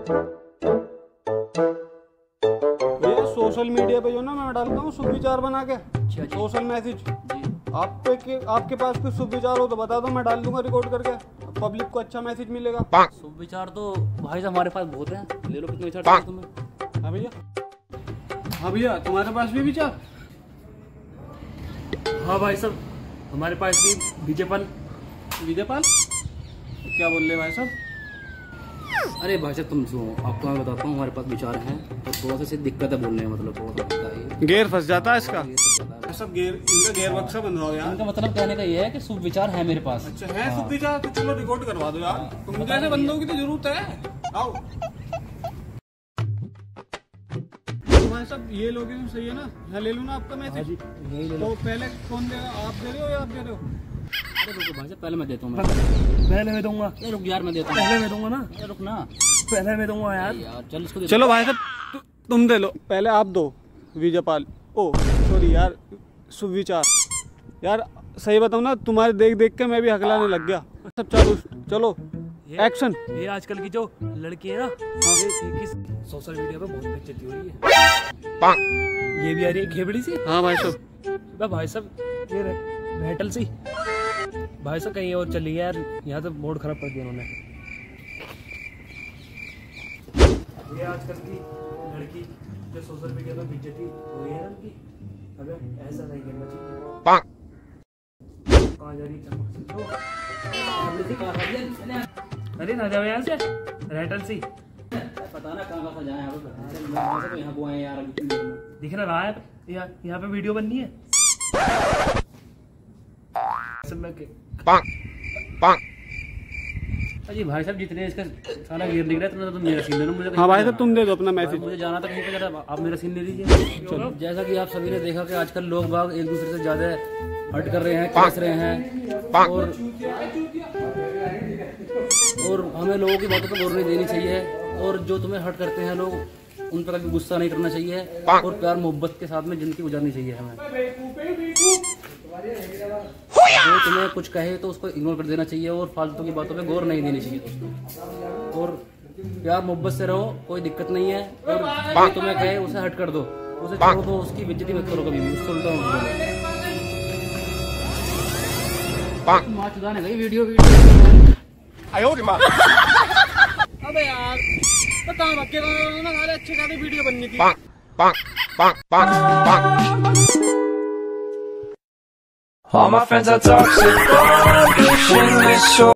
ये social media पे जो ना मैं डालता हूँ शुभ विचार बना के सोशल मैसेज। आपके पास कुछ शुभ विचार हो तो बता दो, मैं डाल दूंगा रिकॉर्ड करके, पब्लिक को अच्छा मैसेज मिलेगा। शुभ विचार तो भाई साहब हमारे पास बहुत हैं, ले लो कितने विचार चाहिए तुम्हें। हाँ भैया, हाँ भैया तुम्हारे पास भी विचार? हाँ भाई साहब हमारे पास भी विजयपाल। क्या बोल रहे भाई साहब? अरे भाई साहब तुम सुनो, आपको मैं बताता हूँ, हमारे पास विचार हैं तो थोड़ा सा दिक्कत है बोलने में, मतलब थोड़ा सा बताइए। गेयर फंस जाता है इसका, सब इनका गेयर बक्सा बंद हो गया। इनका मतलब कहने का ये है कि शुभ विचार है मेरे पास। अच्छा है शुभ विचार, तो चलो रिकॉर्ड करवा दो यार, तुम जैसे बंदों की तो जरूरत है। आओ भाई साहब, ये लोकेशन सही है ना? यहाँ ले लूँ ना आपका मैसेज? तो पहले कौन देगा, आप दे रहे हो या आप दे रहे हो? अरे रुको भाई साहब, पहले मैं देता हूँ। पहले मैं दूंगा। रुक यार मैं देता हूँ। पहले मैं दूंगा ना। रुक ना, पहले मैं दूंगा यार। चल इसको चलो भाई साहब तुम दे लो, पहले आप दो। विजयपाल, ओ सॉरी यार, शुभ विचार। यार सही बताऊँ ना, तुम्हारे देख देख के मैं भी हकलाने लग गया। सब चलो एक्शन। ये आजकल की जो लड़की है ना, सोशल मीडिया पे बहुत बेइज्जती हो रही है। ये भी आ रही है खेबड़ी सी। हाँ भाई साहब। भाई साहब ये मेटल सी भाई साहब कहीं और चली गया यार, यहाँ तो मूड खराब कर दिया उन्होंने। ये आजकल की लड़की जो सोशल मीडिया पे बेइज्जती हो रही है ना उनकी, अगर ऐसा नहीं करना चाहिए। कहाँ जा रही है? अरे ना जाओ यहाँ से, रेटल सी पता ना कहाँ कहाँ जाए। यहाँ को आए यार, दिख ना रहा है यहाँ पे वीडियो बननी है। अजी भाई साहब जितने इसका सारा गियर निकला है, तुम मेरा सीन ले लो। मुझे हाँ भाई साहब तुम दे दो अपना मैसेज। मुझे जाना था कहीं पे, जरा आप मेरा सीन ले लीजिए। जैसा कि आप सभी ने देखा कि आजकल लोग बाग एक दूसरे से ज्यादा हट कर रहे हैं, कस रहे हैं, और हमें लोगों की बातों पर गौर नहीं देनी चाहिए। और जो तुम्हें हट करते हैं लोग, उन पर कभी गुस्सा नहीं करना चाहिए, और प्यार मोहब्बत के साथ में जिंदगी गुजारनी चाहिए हमें। जो तुम्हें कुछ कहे तो उसको इग्नोर कर देना चाहिए, और फालतू की बातों पे गौर नहीं देनी चाहिए दोस्तों। और प्यार मोहब्बत से रहो, कोई दिक्कत नहीं है। और जो तुम्हें कहे उसे हट कर दो, उसे छोड़ दो, उसकी बेइज्जती मत करो कभी भी, उससे उल्टा मत बोलो। मां चुदाने गई वीडियो अबे यार बता, अच्छे खासी वीडियो बननी थी। All my friends are toxic,